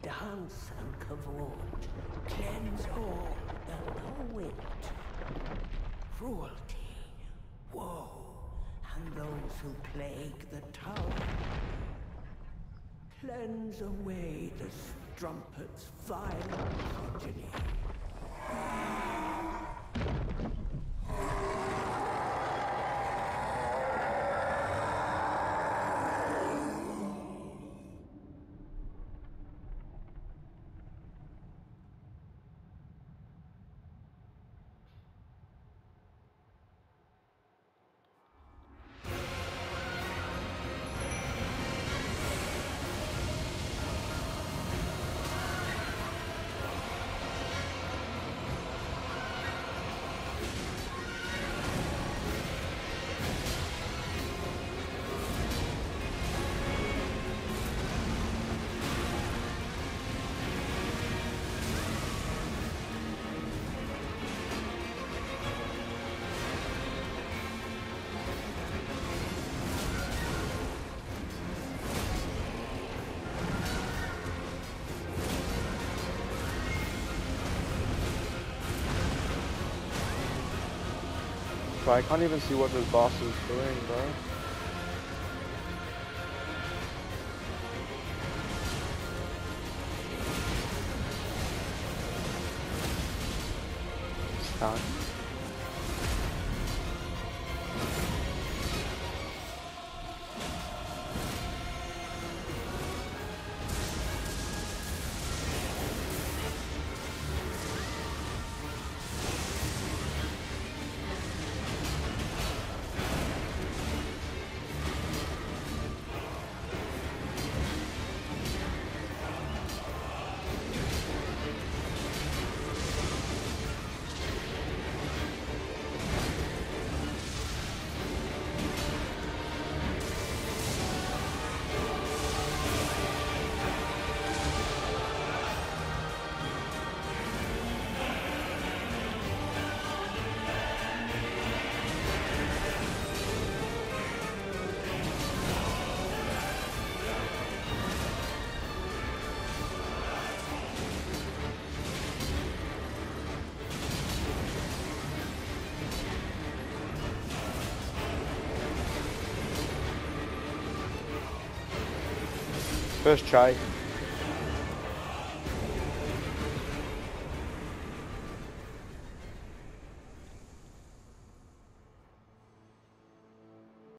dance and cavorte, cleanse all the wind. Cruelty, woe, and those who plague the tower. Cleanse away the strumpet's vile progeny. Bro, I can't even see what this boss is doing, bro. Stun. First try.